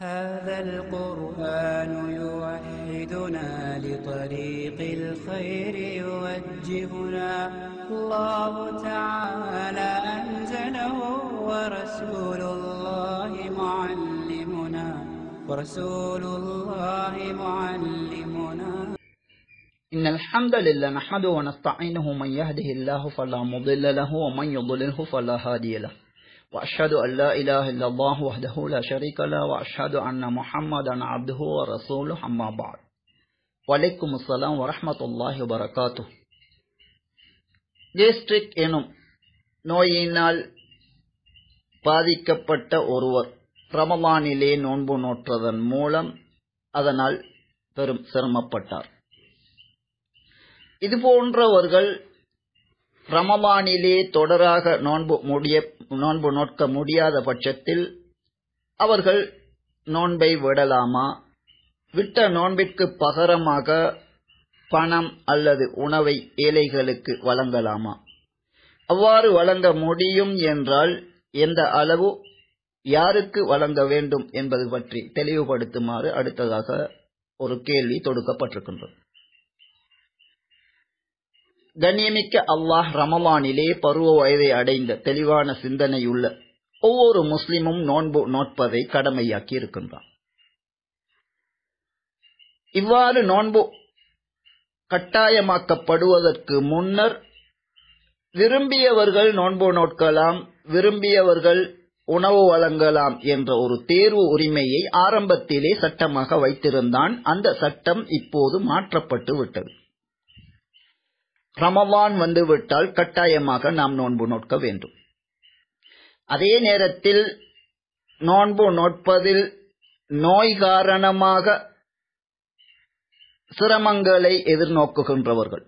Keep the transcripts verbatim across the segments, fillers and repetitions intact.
هذا القرآن يوحدنا لطريق الخير يوجهنا الله تعالى أنزله ورسول الله معلمنا ورسول الله معلمنا إن الحمد لله نحمده ونستعينه من يهده الله فلا مضل له ومن يضلله فلا هادي له وأشهد أن لا إله إلا الله وحده لا شريك له وأشهد أن محمدا عبده ورسوله أما بعد وعليكم السلام ورحمة الله وبركاته. Gastric எனும் நோயினால் பாதிக்கப்பட்ட ஒருவர் ரமலானிலே நோன்பு நோற்றதன் மூலம் அதனால் பெரும் சிரமப்பட்டார். இதுபோன்றவர்கள் ரமலானிலே தொடராக நோன்பு முடிய நோன்பு நோக்க முடியாத பட்சத்தில் அவர்கள் நோன்பை விடலாமா, விட்ட நோன்பிற்கு பகரமாக பணம் அல்லது உணவை ஏழைகளுக்கு வழங்கலாமா, அவ்வாறு வழங்க முடியும் என்றால் எந்த அளவு யாருக்கு வழங்க வேண்டும் என்பது பற்றி தெளிவுபடுத்துமாறு அடுத்ததாக ஒரு கேள்வி தொடுக்கப்பட்டிருக்கின்றது. கண்ணியமிக்க அல்லாஹ் ரமலானிலே பருவ வயதை அடைந்த தெளிவான சிந்தனையுள்ள ஒவ்வொரு முஸ்லிமும் நோன்பு நோட்பதை கடமையாக்கி இருக்கின்றான். இவ்வாறு நோன்பு கட்டாயமாக்கப்படுவதற்கு முன்னர் விரும்பியவர்கள் நோன்பு நோட்கலாம், விரும்பியவர்கள் உணவு வழங்கலாம் என்ற ஒரு தேர்வு உரிமையை ஆரம்பத்திலே சட்டமாக வைத்திருந்தான். அந்த சட்டம் இப்போது மாற்றப்பட்டு விட்டது. ரமலான் வந்துவிட்டால் கட்டாயமாக நாம் நோன்பு நோட்க வேண்டும். அதே நேரத்தில் நோன்பு நோட்பதில் நோய் காரணமாக சிரமங்களை எதிர்நோக்குகின்றவர்கள்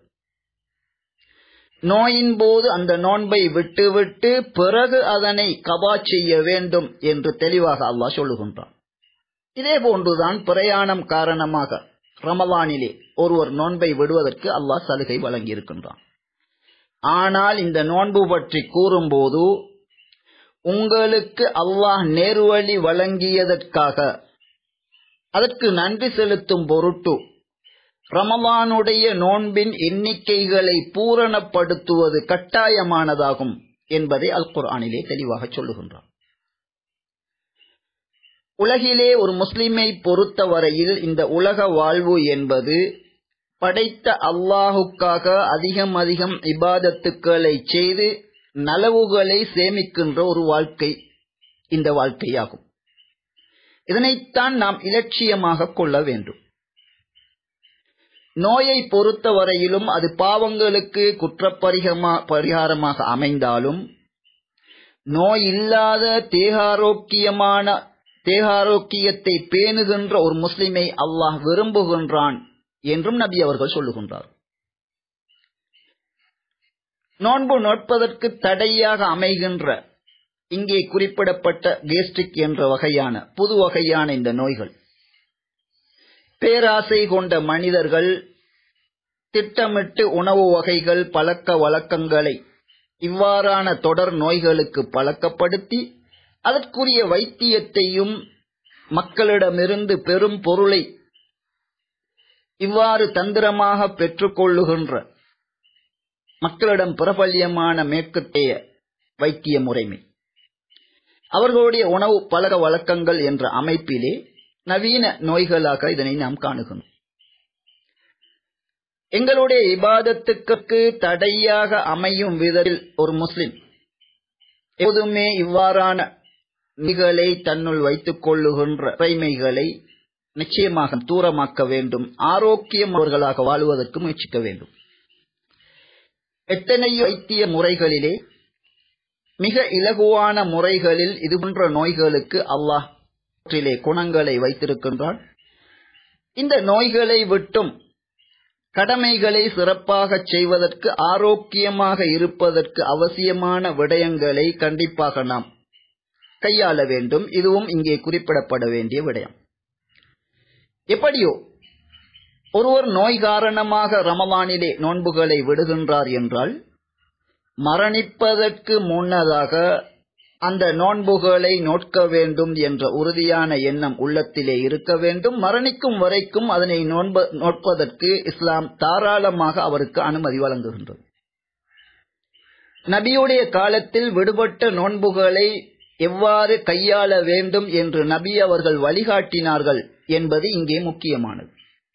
நோயின் போது அந்த நோன்பை விட்டுவிட்டு பிறகு அதனை கபா செய்ய வேண்டும் என்று தெளிவாக அல்லாஹ் சொல்லுகின்றான். இதே போன்றுதான் பிரயாணம் காரணமாக ரமலானிலே ஒருவர் நோன்பை விடுவதற்கு அல்லாஹ் சலுகை வழங்கி இருக்கின்றான். ஆனால் இந்த நோன்பு பற்றி கூறும்போது உங்களுக்கு அல்லாஹ் நேர்வழி வழங்கியதற்காக அதற்கு நன்றி செலுத்தும் பொருட்டு ரமலானுடைய நோன்பின் எண்ணிக்கைகளை பூரணப்படுத்துவது கட்டாயமானதாகும் என்பதை அல் குர்ஆனிலே தெளிவாக சொல்லுகின்றான். உலகிலே ஒரு முஸ்லிமை பொறுத்தவரையில் இந்த உலக வாழ்வு என்பது படைத்த அல்லாஹுக்காக அதிகம் அதிகம் இபாதத்துக்களை செய்து நலவுகளை சேமிக்கின்ற ஒரு வாழ்க்கை இந்த வாழ்க்கையாகும். இதனைத்தான் நாம் இலட்சியமாக கொள்ள வேண்டும். நோயை பொறுத்தவரையிலும் அது பாவங்களுக்கு குற்றப்பரிகமா பரிகாரமாக அமைந்தாலும் நோய் இல்லாத தேகாரோக்கியமான தேகாரோக்கியத்தை பேணுகின்ற ஒரு முஸ்லிமை அல்லாஹ் விரும்புகின்றான் என்றும் நபி அவர்கள் சொல்லுகின்றார். நோன்பு நோட்பதற்கு தடையாக அமைகின்ற இங்கே குறிப்பிடப்பட்ட கேஸ்ட்ரிக் என்ற வகையான புது வகையான இந்த நோய்கள் பேராசை கொண்ட மனிதர்கள் திட்டமிட்டு உணவு வகைகள் பழக்க வழக்கங்களை இவ்வாறான தொடர் நோய்களுக்கு பழக்கப்படுத்தி அதற்குரிய வைத்தியத்தையும் மக்களிடமிருந்து பெரும் பொருளை இவ்வாறு தந்திரமாக பெற்றுக்கொள்ளுகின்ற மக்களிடம் பிரபல்யமான மேற்கத்தைய வைத்திய முறைமை அவர்களுடைய உணவு பழக்க வழக்கங்கள் என்ற அமைப்பிலே நவீன நோய்களாக இதனை நாம் காணுகிறோம். எங்களுடைய இபாதத்துக்கு தடையாக அமையும் விதத்தில் ஒரு முஸ்லிம் எப்போதுமே இவ்வாறான நோய்களை தன்னுள் வைத்துக் கொள்ளுகின்ற முறைமைகளை நிச்சயமாக தூரமாக்க வேண்டும். ஆரோக்கியம் அவர்களாக வாழ்வதற்கு முயற்சிக்க வேண்டும். எத்தனையோ வைத்திய முறைகளிலே மிக இலகுவான முறைகளில் இதுபோன்ற நோய்களுக்கு அல்லாஹ் குணங்களை வைத்திருக்கின்றான். இந்த நோய்களை விட்டும் கடமைகளை சிறப்பாக செய்வதற்கு ஆரோக்கியமாக இருப்பதற்கு அவசியமான விடயங்களை கண்டிப்பாக நாம் கையாள வேண்டும். இதுவும் இங்கே குறிப்பிடப்பட வேண்டிய விடயம். எப்படியோ ஒருவர் நோய் காரணமாக ரமலானிலே நோன்புகளை விடுகின்றார் என்றால் மரணிப்பதற்கு முன்னதாக அந்த நோன்புகளை நோட்க வேண்டும் என்ற உறுதியான எண்ணம் உள்ளத்திலே இருக்க வேண்டும். மரணிக்கும் வரைக்கும் அதனை நோட்பதற்கு இஸ்லாம் தாராளமாக அவருக்கு அனுமதி வழங்குகின்றது. நபியுடைய காலத்தில் விடுபட்ட நோன்புகளை எவ்வாறு கையாள வேண்டும் என்று நபி அவர்கள் வழிகாட்டினார்கள் என்பது இங்கே முக்கியமானது.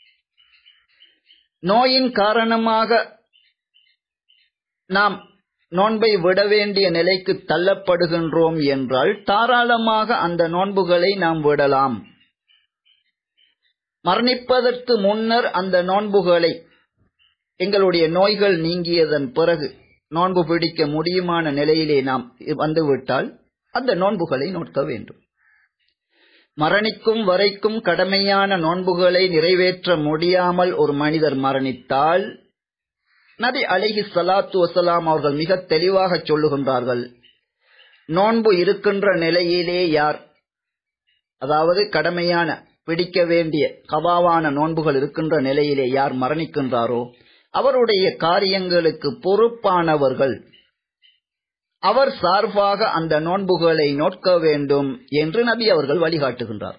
நோயின் காரணமாக நாம் நோன்பை விட வேண்டிய நிலைக்கு தள்ளப்படுகின்றோம் என்றால் தாராளமாக அந்த நோன்புகளை நாம் விடலாம். மரணிப்பதற்கு முன்னர் அந்த நோன்புகளை எங்களுடைய நோய்கள் நீங்கியதன் பிறகு நோன்பு பிடிக்க முடியுமான நிலையிலே நாம் வந்துவிட்டால் அந்த நோன்புகளை நோட்க வேண்டும். மரணிக்கும் வரைக்கும் கடமையான நோன்புகளை நிறைவேற்ற முடியாமல் ஒரு மனிதர் மரணித்தால் நபி அலைஹி ஸலாத்து வஸலாம் அவர்கள் மிக தெளிவாக சொல்லுகின்றார்கள், நோன்பு இருக்கின்ற நிலையிலே யார், அதாவது கடமையான பிடிக்க வேண்டிய கபாவான நோன்புகள் இருக்கின்ற நிலையிலே யார் மரணிக்கின்றாரோ அவருடைய காரியங்களுக்கு பொறுப்பானவர்கள் அவர் சார்பாக அந்த நோன்புகளை நோட்க வேண்டும் என்று நபி அவர்கள் வழிகாட்டுகின்றார்.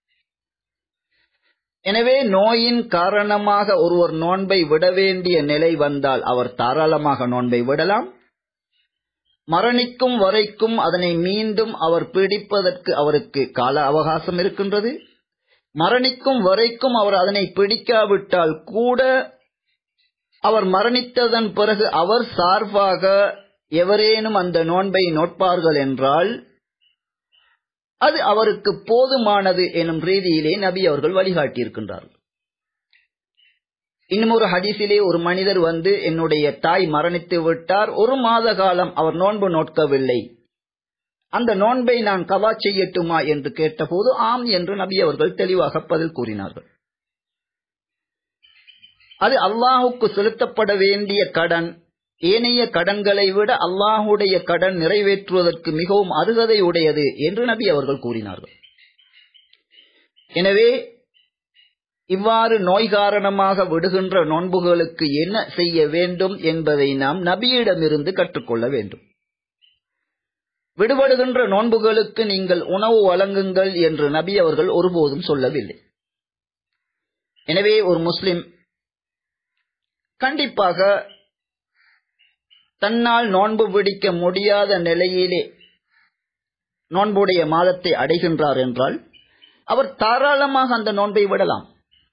எனவே நோயின் காரணமாக ஒருவர் நோன்பை விட வேண்டிய நிலை வந்தால் அவர் தாராளமாக நோன்பை விடலாம். மரணிக்கும் வரைக்கும் அதனை மீண்டும் அவர் பிடிப்பதற்கு அவருக்கு கால அவகாசம் இருக்கின்றது. மரணிக்கும் வரைக்கும் அவர் அதனை பிடிக்காவிட்டால் கூட அவர் மரணித்ததன் பிறகு அவர் சார்பாக எவரேனும் அந்த நோன்பை நோட்பார்கள் என்றால் அது அவருக்கு போதுமானது எனும் ரீதியிலே நபி அவர்கள் வழிகாட்டியிருக்கின்றார்கள். இன்னும் ஒரு ஹதீஸிலே ஒரு மனிதர் வந்து, என்னுடைய தாய் மரணித்து விட்டார், ஒரு மாத காலம் அவர் நோன்பு நோட்கவில்லை, அந்த நோன்பை நான் கவா செய்யட்டுமா என்று கேட்டபோது ஆம் என்று நபி அவர்கள் தெளிவாக பதில் கூறினார்கள். அது அல்லாஹுக்கு செலுத்தப்பட வேண்டிய கடன். ஏனைய கடன்களை விட அல்லாஹுடைய கடன் நிறைவேற்றுவதற்கு மிகவும் அருகதை உடையது என்று நபி அவர்கள் கூறினார்கள். எனவே இவ்வாறு நோய் காரணமாக விடுகின்ற நோன்புகளுக்கு என்ன செய்ய வேண்டும் என்பதை நாம் நபியிடமிருந்து கற்றுக்கொள்ள வேண்டும். விடுபடுகின்ற நோன்புகளுக்கு நீங்கள் உணவு வழங்குங்கள் என்று நபி அவர்கள் ஒருபோதும் சொல்லவில்லை. எனவே ஒரு முஸ்லிம் கண்டிப்பாக தன்னால் நோன்பு பிடிக்க முடியாத நிலையிலே நோன்புடைய மாதத்தை அடைகின்றார் என்றால் அவர் தாராளமாக அந்த நோன்பை விடலாம்.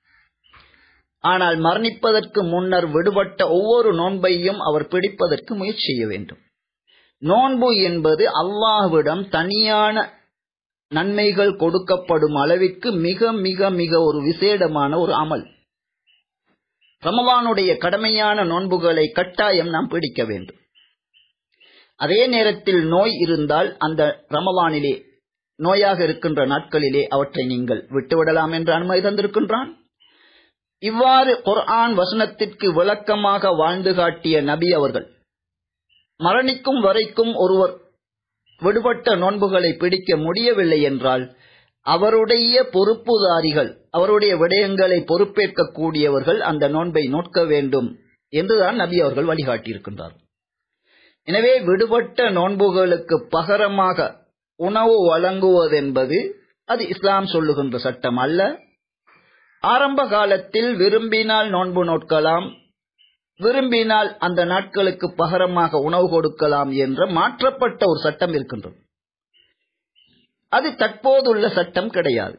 ஆனால் மரணிப்பதற்கு முன்னர் விடுபட்ட ஒவ்வொரு நோன்பையும் அவர் பிடிப்பதற்கு முயற்சி செய்ய வேண்டும். நோன்பு என்பது அல்லாஹ்விடம் தனியான நன்மைகள் கொடுக்கப்படும் அளவிற்கு மிக மிக மிக ஒரு விசேடமான ஒரு அமல். ரமலானுடைய கடமையான நோன்புகளை கட்டாயம் நாம் பிடிக்க வேண்டும். அதே நேரத்தில் நோய் இருந்தால் அந்த ரமலானிலே நோயாக இருக்கின்ற நாட்களிலே அவற்றை நீங்கள் விட்டுவிடலாம் என்று அனுமதி தந்திருக்கின்றான். இவ்வாறு குர்ஆன் வசனத்திற்கு விளக்கமாக வாழ்ந்து காட்டிய நபி அவர்கள் மரணிக்கும் வரைக்கும் ஒருவர் விடுபட்ட நோன்புகளை பிடிக்க முடியவில்லை என்றால் அவருடைய பொறுப்புதாரிகள், அவருடைய விடயங்களை பொறுப்பேற்க கூடியவர்கள் அந்த நோன்பை நோட்க வேண்டும் என்றுதான் நபி அவர்கள் வழிகாட்டியிருக்கின்றார். எனவே விடுபட்ட நோன்புகளுக்கு பகரமாக உணவு வழங்குவதென்பது அது இஸ்லாம் சொல்லுகின்ற சட்டம் அல்ல. ஆரம்ப காலத்தில் விரும்பினால் நோன்பு நோட்கலாம், விரும்பினால் அந்த நாட்களுக்கு பகரமாக உணவு கொடுக்கலாம் என்ற மாற்றப்பட்ட ஒரு சட்டம் இருக்கின்றது. அது தற்போதுள்ள சட்டம் கிடையாது.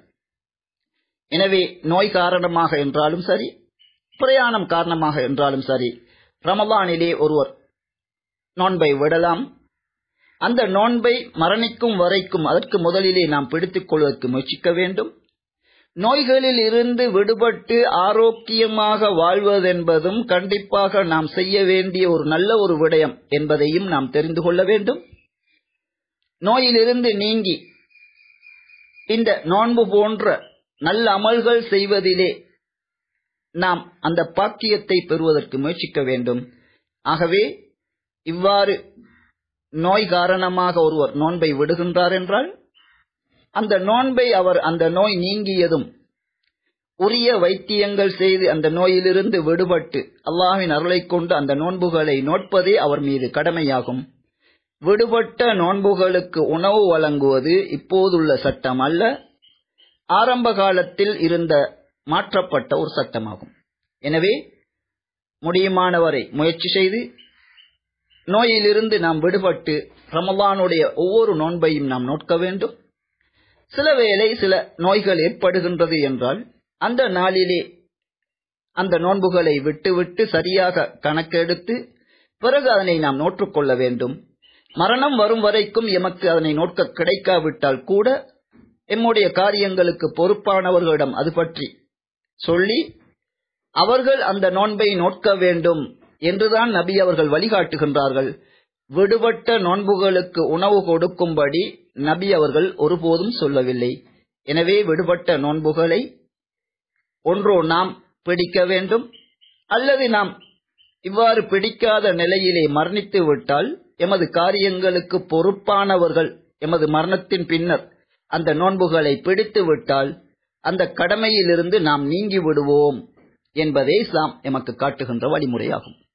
எனவே நோய் காரணமாக என்றாலும் சரி, பிரயாணம் காரணமாக என்றாலும் சரி, ரமலானிலே ஒருவர் நோன்பை விடலாம். அந்த நோன்பை மரணிக்கும் வரைக்கும் அதற்கு முதலிலே நாம் பிடித்துக் கொள்வதற்கு முயற்சிக்க வேண்டும். நோய்களில் இருந்து விடுபட்டு ஆரோக்கியமாக வாழ்வதென்பதும் கண்டிப்பாக நாம் செய்ய வேண்டிய ஒரு நல்ல ஒரு விடயம் என்பதையும் நாம் தெரிந்து கொள்ள வேண்டும். நோயிலிருந்து நீங்கி இந்த நோன்பு போன்ற நல்ல அமல்கள் செய்வதிலே நாம் அந்த பாக்கியத்தை பெறுவதற்கு முயற்சிக்க வேண்டும். ஆகவே இவ்வாறு நோய் காரணமாக ஒருவர் நோன்பை விடுகின்றார் என்றால் அந்த நோன்பை அவர் அந்த நோய் நீங்கியதும் உரிய வைத்தியங்கள் செய்து அந்த நோயிலிருந்து விடுபட்டு அல்லாஹ்வின் அருளை கொண்டு அந்த நோன்புகளை நோட்பதே அவர் மீது கடமையாகும். விடுபட்ட நோன்புகளுக்கு உணவு வழங்குவது இப்போதுள்ள சட்டம் அல்ல, ஆரம்ப காலத்தில் இருந்த மாற்றப்பட்ட ஒரு சட்டமாகும். எனவே முடியுமானவரை முயற்சி செய்து நோயிலிருந்து நாம் விடுபட்டு ரமலானுடைய ஒவ்வொரு நோன்பையும் நாம் நோக்க வேண்டும். சில வேளை சில நோய்கள் ஏற்படுகின்றது என்றால் அந்த நாளிலே அந்த நோன்புகளை விட்டுவிட்டு சரியாக கணக்கெடுத்து பிறகு அதனை நாம் நோற்றுக்கொள்ள வேண்டும். மரணம் வரும் வரைக்கும் எமக்கு அதனை நோக்க கிடைக்காவிட்டால் கூட எம்முடைய காரியங்களுக்கு பொறுப்பானவர்களிடம் அது பற்றி சொல்லி அவர்கள் அந்த நோன்பை நோக்க வேண்டும் என்றுதான் நபி அவர்கள் வழிகாட்டுகின்றார்கள். விடுபட்ட நோன்புகளுக்கு உணவு கொடுக்கும்படி நபி அவர்கள் ஒருபோதும் சொல்லவில்லை. எனவே விடுபட்ட நோன்புகளை ஒன்றோ நாம் பிடிக்க வேண்டும், அல்லது நாம் இவ்வாறு பிடிக்காத நிலையிலே மரணித்து விட்டால் எமது காரியங்களுக்கு பொறுப்பானவர்கள் எமது மரணத்தின் பின்னர் அந்த நோன்புகளை பிடித்து விட்டால் அந்த கடமையிலிருந்து நாம் நீங்கி விடுவோம் என்பதே இஸ்லாம் எமக்கு காட்டுகின்ற வழிமுறையாகும்.